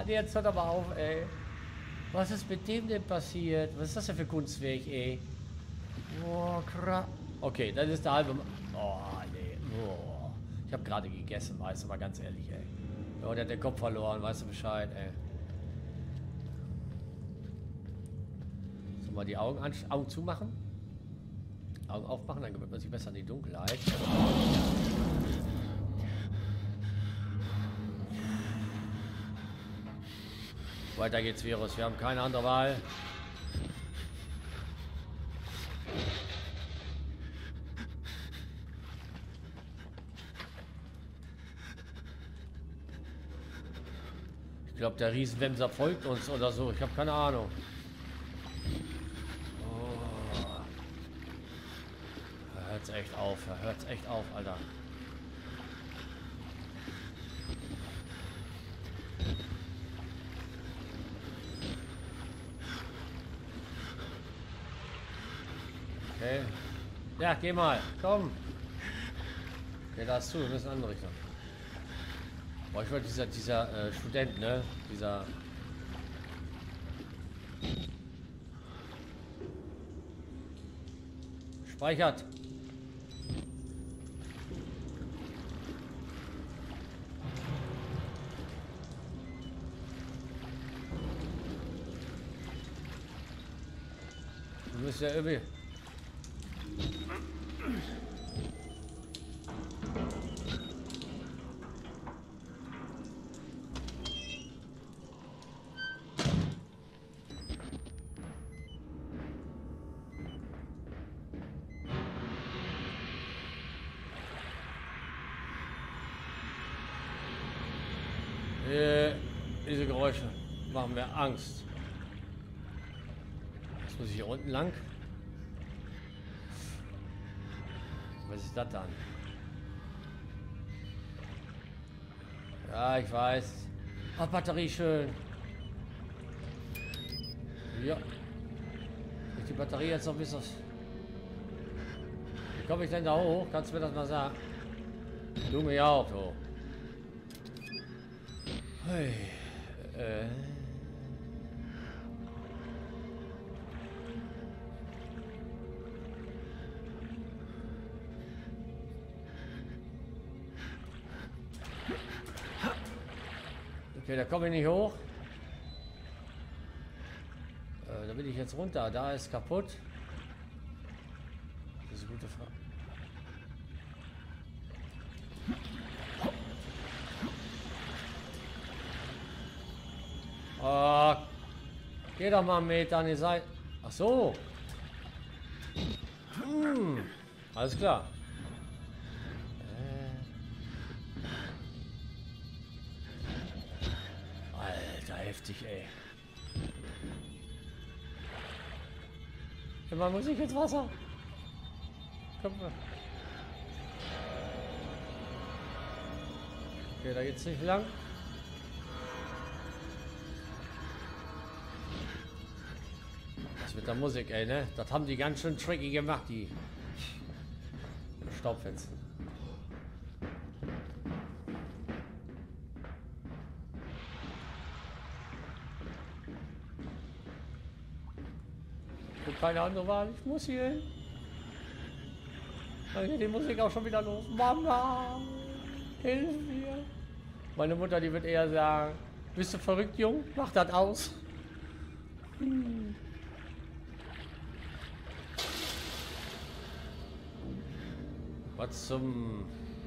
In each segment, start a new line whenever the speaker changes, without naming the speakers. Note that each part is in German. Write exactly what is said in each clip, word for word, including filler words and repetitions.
nee, jetzt hört aber auf, ey. Was ist mit dem denn passiert? Was ist das denn für Kunstwerk, ey? Boah, krass. Okay, das ist der halbe... Ma oh, nee. Oh. Ich habe gerade gegessen, weißt du, mal ganz ehrlich, ey. Ja, der hat den Kopf verloren, weißt du Bescheid, ey. So, mal die Augen, an Augen zumachen. Augen aufmachen, dann gewöhnt man sich besser an die Dunkelheit. Weiter geht's, Virus. Wir haben keine andere Wahl. Ich glaube, der Riesenwemser folgt uns oder so. Ich habe keine Ahnung. Oh. Hört's echt auf. Hört's echt auf, Alter. Okay. Ja, geh mal. Komm. Okay, da ist zu. Wir müssen andere Richtung. Boah, ich wollte dieser, dieser äh, Student, ne? Dieser... Speichert. Du musst ja irgendwie... Äh, diese Geräusche machen mir Angst. Jetzt muss ich hier unten lang. Was ist das dann? Ja, ich weiß. Ah, Batterie schön. Ja. Ist die Batterie jetzt noch bis das... Wie komme ich denn da hoch? Kannst du mir das mal sagen? Du mir auch, du. Hey. Äh. Okay, da komme ich nicht hoch. Äh, da bin ich jetzt runter. Da ist kaputt. Das ist eine gute Frage. Oh, geh doch mal einen Meter an die Seite. Ach so. Hm, alles klar. Alter, heftig, ey. Immer muss ich ins Wasser. Komm mal. Okay, da geht's nicht lang. Das mit der Musik, ey, ne? Das haben die ganz schön tricky gemacht, die Staubfenster. Keine andere Wahl, ich muss hier hin. Dann geht die Musik auch schon wieder los. Mama, hilf mir. Meine Mutter, die wird eher sagen, bist du verrückt, Jung? Mach das aus. Hm. Was zum...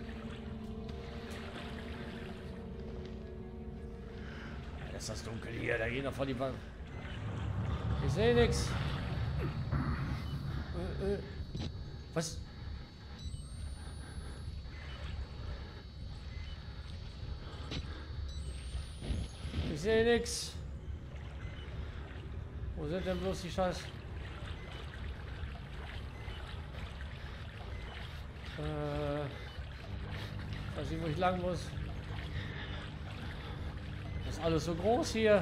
Ja, ist das dunkel hier, da gehen noch voll die... Ba ich sehe nichts. Äh, äh, was? Ich sehe nichts. Wo sind denn bloß die Scheiß? Äh, ich weiß nicht, wo ich lang muss. Das ist alles so groß hier.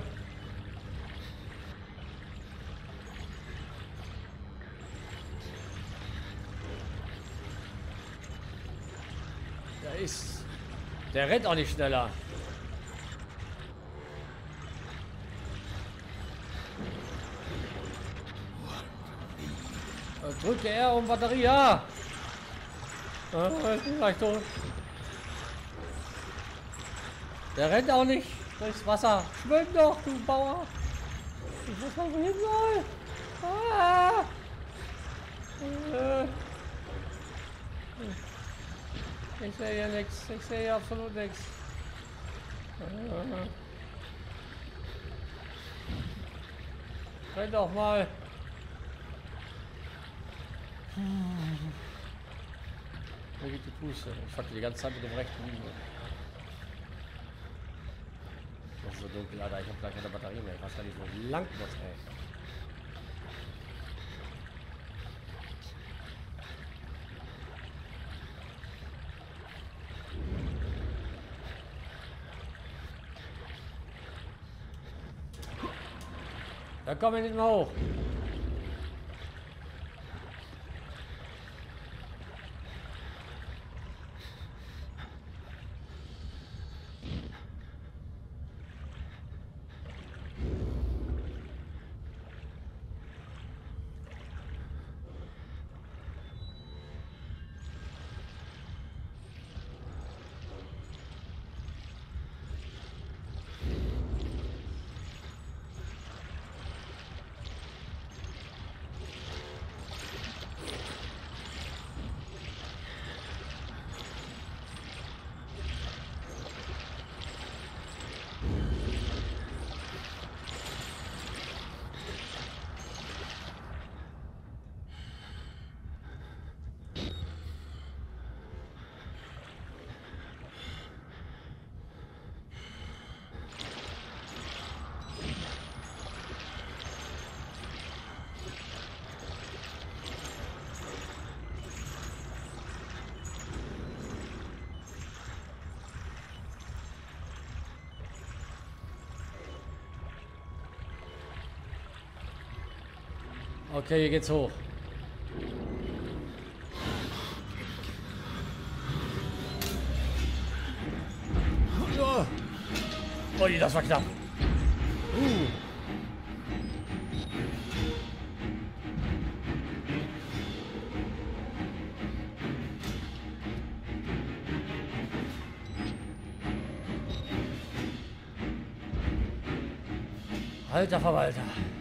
Der ist... Der rennt auch nicht schneller. Drücke R um Batterie, ja. Ah, ich bin gleich tot. Der rennt auch nicht durchs Wasser. Schwimm doch, du Bauer. Ich weiß mal, wohin soll. Ah. Äh. Ich sehe hier nichts. Ich sehe hier absolut nichts. Ah. Renn doch mal. Wo geht die Puste? Ich fuck die ganze Zeit mit dem rechten Liegen. Das ist so dunkel, Alter. Ich hab gleich keine Batterie mehr. Ich weiß gar nicht, wo lang muss, ey. Da kommen wir nicht mehr hoch. Okay, hier geht's hoch. Oh, Ui, das war knapp. Uh. Alter Verwalter.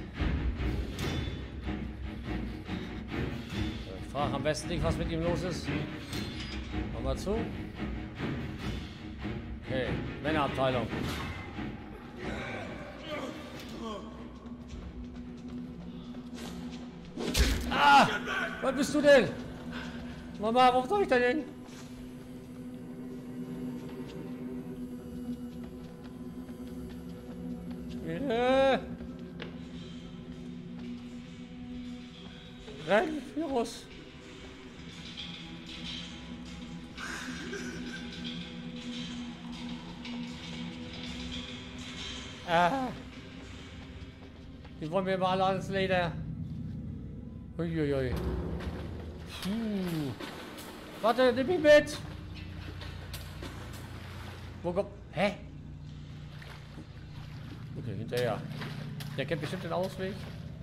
Ich frage am besten nicht, was mit ihm los ist. Mach mal zu. Okay, Männerabteilung. Ah! Was bist du denn? Mama, wo soll ich denn hin? Ja. Renn, Virus. Ah. Die wollen mir mal alles Leder. Uiuiui. Puh. Warte, nimm mich mit. Wo kommt... Hä? Okay, hinterher. Der kennt bestimmt den Ausweg.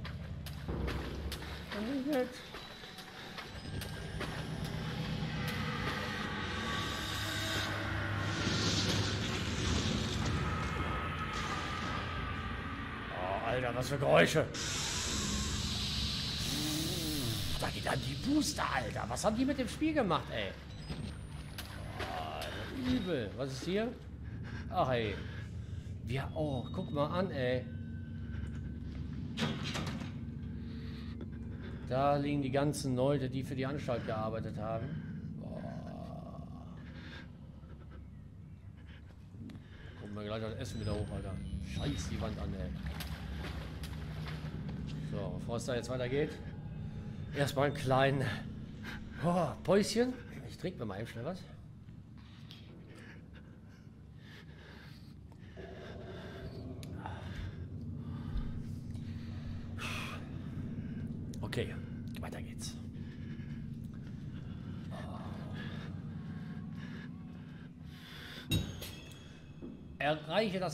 Nimm mich mit. Oh, Alter, was für Geräusche. Da geht an die Booster, Alter. Was haben die mit dem Spiel gemacht, ey? Oh, übel. Was ist hier? Ach, ey. Wir, oh, guck mal an, ey. Da liegen die ganzen Leute, die für die Anstalt gearbeitet haben. Boah. Gucken wir gleich das Essen wieder hoch, Alter. Scheiß die Wand an, ey. So, bevor es da jetzt weitergeht. Erstmal einen kleinen oh, Päuschen. Ich trinke mir mal eben schnell was. Okay, weiter geht's. Erreiche das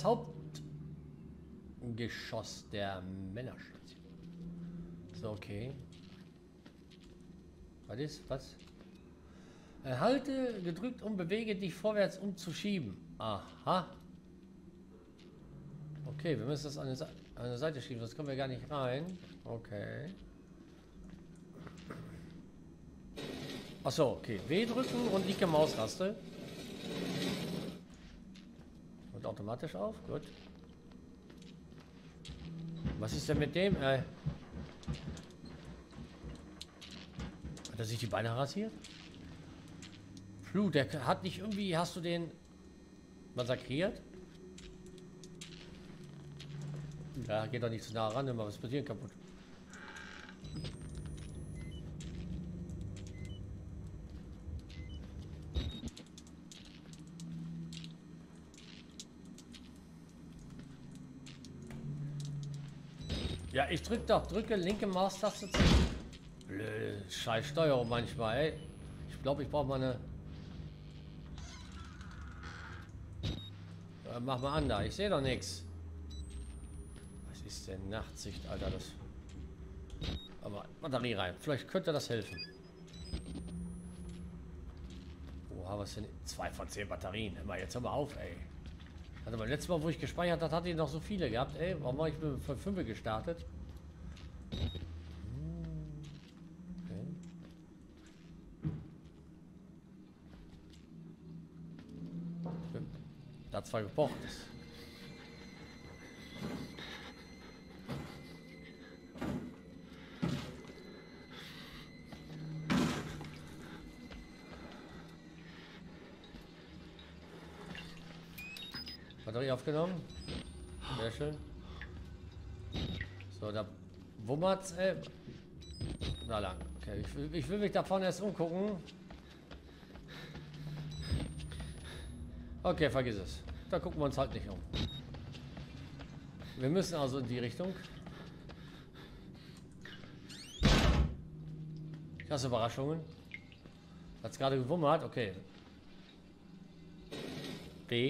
Hauptgeschoss der Männerstation. So, okay. Was ist? Was? Halte gedrückt und bewege dich vorwärts, um zu schieben. Aha. Okay, wir müssen das an eine, an eine Seite schieben, das kommen wir gar nicht rein. Okay. Achso, okay. W drücken und linke Maustaste. Und automatisch auf. Gut. Was ist denn mit dem? Äh, hat er sich die Beine rasiert? Flu, der hat nicht irgendwie... Hast du den massakriert? Ja, geht doch nicht zu nah ran, immer was passiert kaputt. Ja, ich drück doch, drücke linke Maustaste zu. Blöde scheiß Steuerung manchmal, ey. Ich glaube, ich brauche mal eine... Ja, mach mal an da, ich sehe doch nichts. Was ist denn Nachtsicht, Alter, das... Aber Batterie rein, vielleicht könnte das helfen. Oha, was denn? zwei von zehn Batterien, immer jetzt hör mal auf, ey. Also beim letzten Mal, wo ich gespeichert habe, hatte ich noch so viele gehabt. Ey, warum habe ich nur von fünf gestartet? Okay. Da hat zwar gepocht. Batterie aufgenommen. Sehr schön. So, da wummert's, ey. Na lang. Okay, ich will, ich will mich da vorne erst umgucken. Okay, vergiss es. Da gucken wir uns halt nicht um. Wir müssen also in die Richtung. Krasse Überraschungen. Hat's gerade gewummert? Okay. B.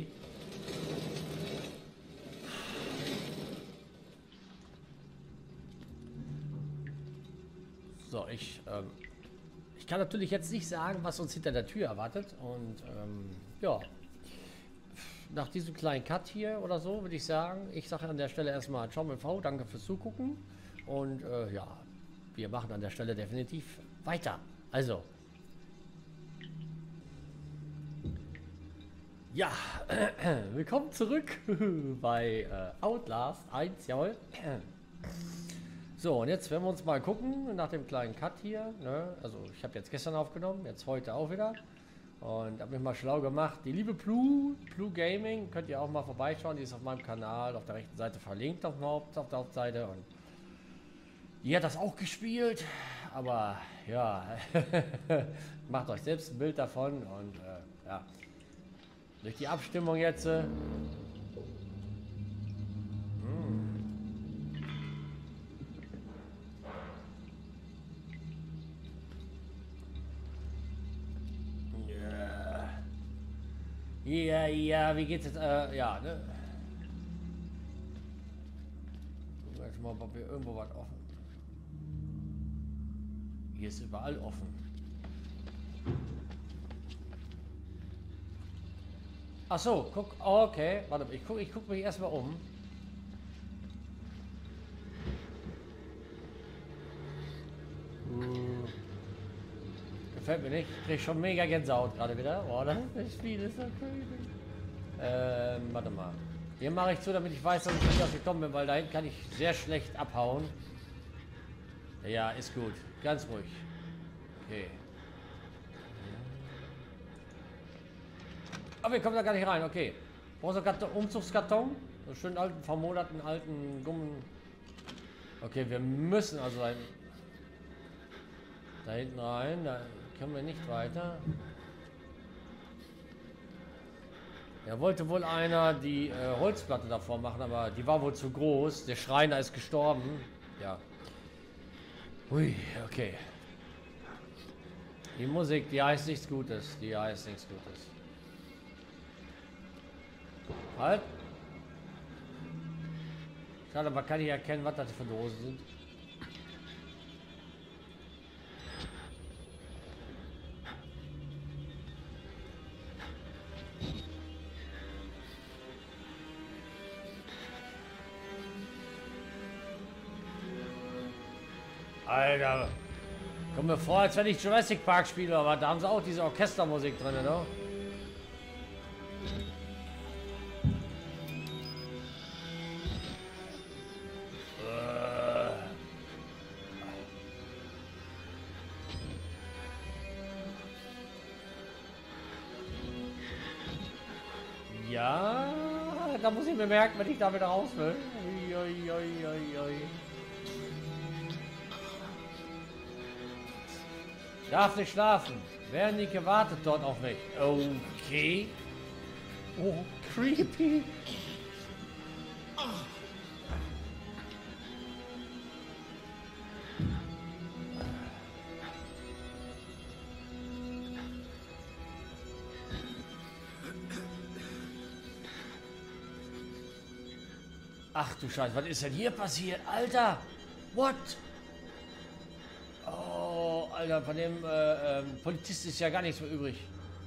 So, ich, ähm, ich kann natürlich jetzt nicht sagen, was uns hinter der Tür erwartet. Und ähm, ja, nach diesem kleinen Cut hier oder so würde ich sagen, ich sage an der Stelle erstmal Ciao mit V, danke fürs Zugucken. Und äh, ja, wir machen an der Stelle definitiv weiter. Also. Ja, äh, willkommen zurück bei äh, Outlast eins, jawohl. So, und jetzt werden wir uns mal gucken, nach dem kleinen Cut hier, ne? Also ich habe jetzt gestern aufgenommen, jetzt heute auch wieder. Und habe mich mal schlau gemacht. Die liebe Plu, Plu Gaming, könnt ihr auch mal vorbeischauen, die ist auf meinem Kanal, auf der rechten Seite verlinkt auf, Haupt, auf der Hauptseite. Und die hat das auch gespielt, aber ja, macht euch selbst ein Bild davon. Und äh, ja, durch die Abstimmung jetzt... Äh, Ja, ja, wie geht's jetzt? Äh, ja, ne? Gucken wir jetzt mal, ob hier irgendwo was offen. Hier ist überall offen. Ach so, guck, okay, warte, ich guck, ich guck mich erstmal um. Hm. Gefällt mir nicht. Ich krieg schon mega Gänsehaut gerade wieder. Oh, das Spiel ist so crazy. Ähm, warte mal. Hier mache ich zu, damit ich weiß, dass ich nicht ausgekommen bin, weil dahin kann ich sehr schlecht abhauen. Ja, ist gut. Ganz ruhig. Okay. Aber wir kommen da gar nicht rein. Okay. Brauchst du einen Umzugskarton? So schön alten, vermoderten, alten Gummi. Okay, wir müssen also da, da hinten rein. Da können wir nicht weiter. Ja, wollte wohl einer die äh, Holzplatte davor machen, aber die war wohl zu groß. Der Schreiner ist gestorben. Ja. Ui, okay. Die Musik, die heißt nichts Gutes. Die heißt nichts Gutes. Halt. Schade, man kann nicht erkennen, was das für Dosen sind. Alter. Kommt mir vor, als wenn ich Jurassic Park spiele, aber da haben sie auch diese Orchestermusik drin, ne? Ja, da muss ich mir merken, wenn ich da wieder raus will. Ui, ui, ui, ui, ui. Darf nicht schlafen. Wernicke wartet dort auf mich. Okay. Oh, creepy. Ach du Scheiße, was ist denn hier passiert? Alter! What? Oh, Alter, von dem äh, ähm, Polizist ist ja gar nichts mehr übrig.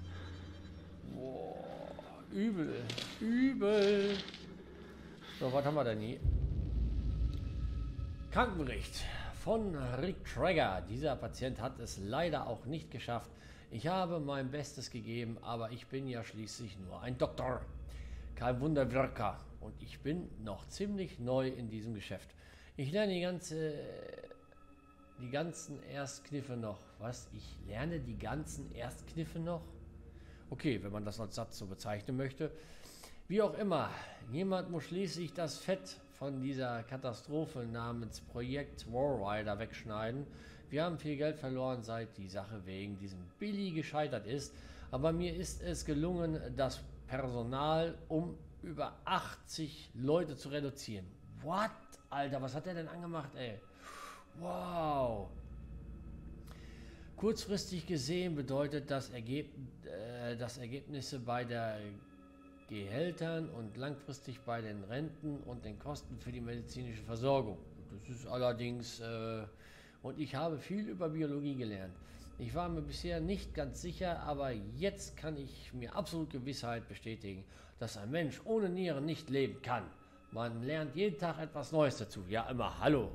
Boah, übel, übel. So, was haben wir denn hier? Krankenbericht von Rick Traeger. Dieser Patient hat es leider auch nicht geschafft. Ich habe mein Bestes gegeben, aber ich bin ja schließlich nur ein Doktor. Kein Wunderwirker. Und ich bin noch ziemlich neu in diesem Geschäft. Ich lerne die ganze, die ganzen Erstkniffe noch. Was? Ich lerne die ganzen Erstkniffe noch? Okay, wenn man das als Satz so bezeichnen möchte. Wie auch immer, jemand muss schließlich das Fett von dieser Katastrophe namens Projekt Warrider wegschneiden. Wir haben viel Geld verloren, seit die Sache wegen diesem Billy gescheitert ist. Aber mir ist es gelungen, das Personal um über achtzig Leute zu reduzieren. What? Alter, was hat er denn angemacht, ey? Wow. Kurzfristig gesehen bedeutet das, Ergeb äh, das Ergebnisse bei der Gehältern und langfristig bei den Renten und den Kosten für die medizinische Versorgung. Das ist allerdings... Äh, und ich habe viel über Biologie gelernt. Ich war mir bisher nicht ganz sicher, aber jetzt kann ich mir absolut Gewissheit bestätigen, dass ein Mensch ohne Nieren nicht leben kann. Man lernt jeden Tag etwas Neues dazu. Ja, immer hallo.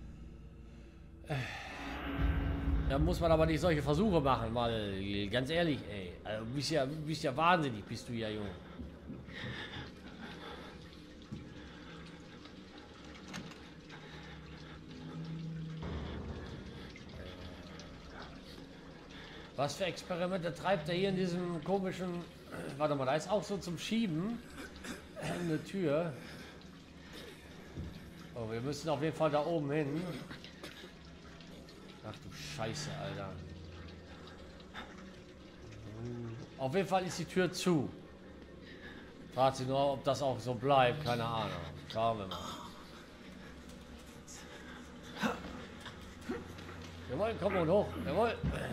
Da muss man aber nicht solche Versuche machen, mal ganz ehrlich, ey. Also, du bist ja, du bist ja wahnsinnig, bist du ja, Junge. Was für Experimente treibt er hier in diesem komischen... Warte mal, da ist auch so zum Schieben eine Tür. Oh, wir müssen auf jeden Fall da oben hin. Ach du Scheiße, Alter. Auf jeden Fall ist die Tür zu. Fragt sich nur, ob das auch so bleibt. Keine Ahnung. Schauen wir mal. Jawohl, komm und hoch. Jawohl.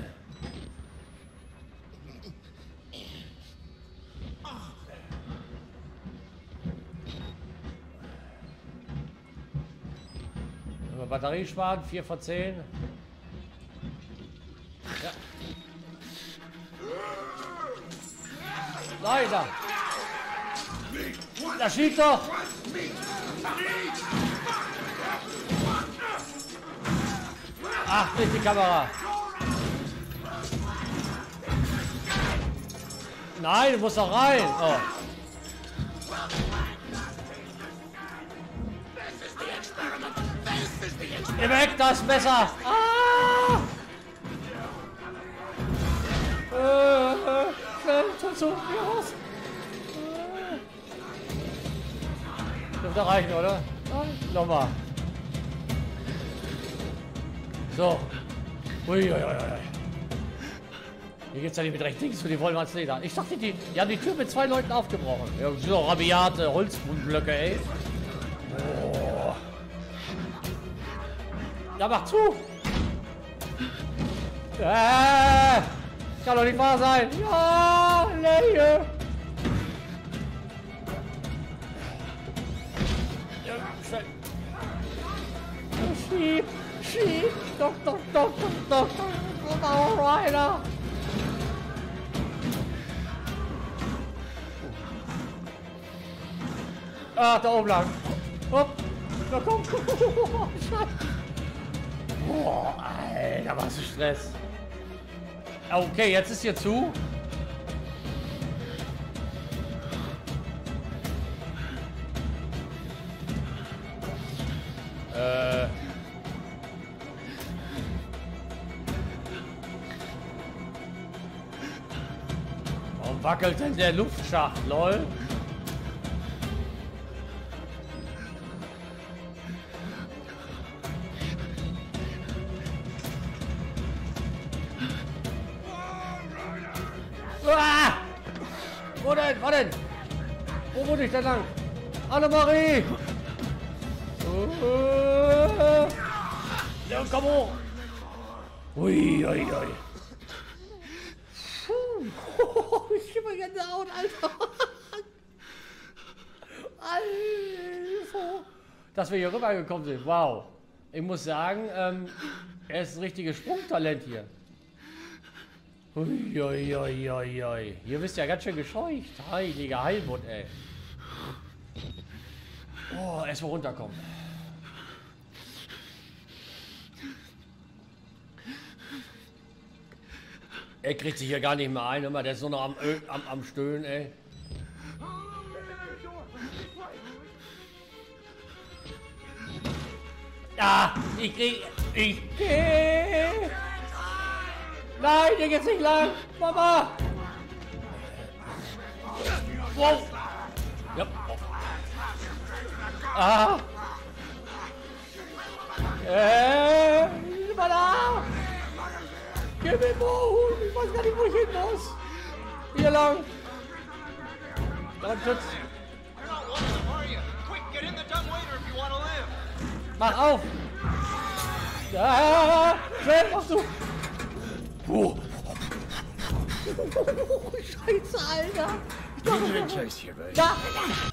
Batterie sparen, vier von zehn. Ja. Leider. Da schiebt doch. Ach, nicht die Kamera. Nein, du musst doch rein. Oh. Geh weg, das Messer! Ah! Äh, äh, schnell, tut so, geh raus! Äh. Dürfte reichen, oder? Nein, nochmal. So. Uiuiui. Hier geht's ja nicht mit rechts links für die wollen ans Leder. Ich dachte, die, die haben die Tür mit zwei Leuten aufgebrochen. Ja, so rabiate Holzblöcke, ey. Oh. Ja, mach zu! Äh, kann doch nicht wahr sein! Ja, nee! Ja, schnell! Schieb! Schieb! Doch, doch, doch, doch, doch! Alrighter! Ach, da oben lang! Hopp! Da kommt! Scheiße! Boah, Alter, was für Stress. Okay, jetzt ist hier zu. Äh. Warum wackelt denn der Luftschacht, lol? Ah! Wo denn? Wo denn? Wo muss ich denn lang? Annemarie! Uh, ja, komm hoch! Ui, ui, ui. Puh. Ich gebe mir Gänsehaut, Alter! Alter! Dass wir hier rübergekommen sind, wow! Ich muss sagen, ähm, er ist ein richtiges Sprungtalent hier. Ui, ui, ui, ui, ui. Hier bist du ja ganz schön gescheucht. Heiliger Heilbutt, ey. Oh, erstmal runterkommen. Er kriegt sich hier gar nicht mehr ein. Immer, der ist nur noch am, Ö am, am Stöhnen, ey. Ja, ich krieg... Ich geh... Nein, hier geht's nicht lang! Mama! Wow! Ja. Ah! Äh, mal da! Gib mir Mut! Ich weiß gar nicht, wo ich hin muss! Hier lang! Dann Schutz! Mach auf! Ja! Schnell, machst du! Puh. Scheiße, Alter! Ich dachte, da!